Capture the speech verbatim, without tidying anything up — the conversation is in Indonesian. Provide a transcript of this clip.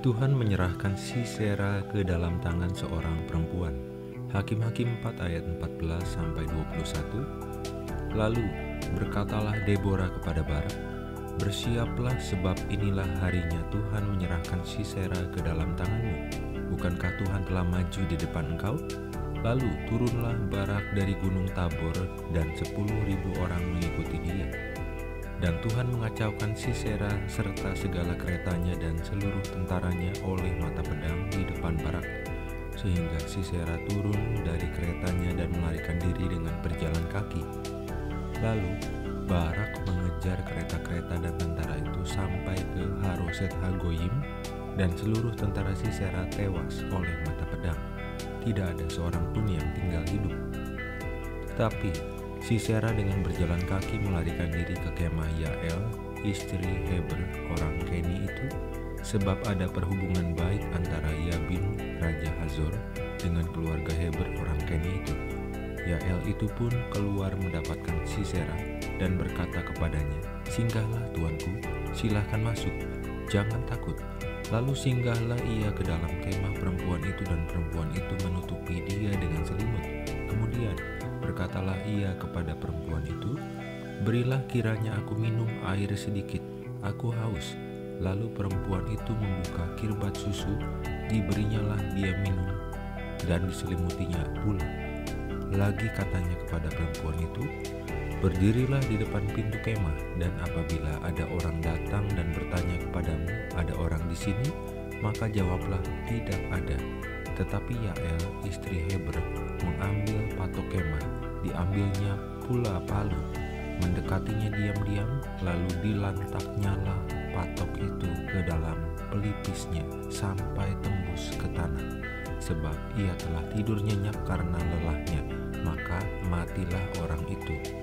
Tuhan menyerahkan Sisera ke dalam tangan seorang perempuan. Hakim-Hakim empat ayat empat belas sampai dua puluh satu. Lalu berkatalah Deborah kepada Barak, "Bersiaplah, sebab inilah harinya Tuhan menyerahkan Sisera ke dalam tanganmu. Bukankah Tuhan telah maju di depan engkau?" Lalu turunlah Barak dari gunung Tabor, dan sepuluh ribu orang mengikuti dia. Dan Tuhan mengacaukan Sisera serta segala keretanya dan seluruh tentaranya oleh mata pedang di depan Barak, sehingga Sisera turun dari keretanya dan melarikan diri dengan berjalan kaki. Lalu Barak mengejar kereta-kereta dan tentara itu sampai ke Haroset Hagoyim, dan seluruh tentara Sisera tewas oleh mata pedang. Tidak ada seorang pun yang tinggal hidup. Tetapi Sisera dengan berjalan kaki melarikan diri ke kemah Yael, istri Heber orang Keni itu, sebab ada perhubungan baik antara Yabin Raja Hazor dengan keluarga Heber orang Keni itu. Yael itu pun keluar mendapatkan Sisera dan berkata kepadanya, "Singgahlah tuanku, silahkan masuk, jangan takut." Lalu singgahlah ia ke dalam kemah perempuan itu, dan perempuan itu menutupi dia dengan selimut. Kemudian berkatalah ia kepada perempuan itu, "Berilah kiranya aku minum air sedikit, aku haus." Lalu perempuan itu membuka kirbat susu, diberinyalah dia minum, dan diselimutinya pula. Lagi katanya kepada perempuan itu, "Berdirilah di depan pintu kemah, dan apabila ada orang datang dan bertanya kepadamu, 'Ada orang di sini?' maka jawablah, 'Tidak ada.'" Tetapi Yael, istri Heber, mengambil patok kemah, diambilnya pula palu, mendekatinya diam-diam, lalu dilantaknyalah patok itu ke dalam pelipisnya sampai tembus ke tanah. Sebab ia telah tidur nyenyak karena lelahnya, maka matilah orang itu.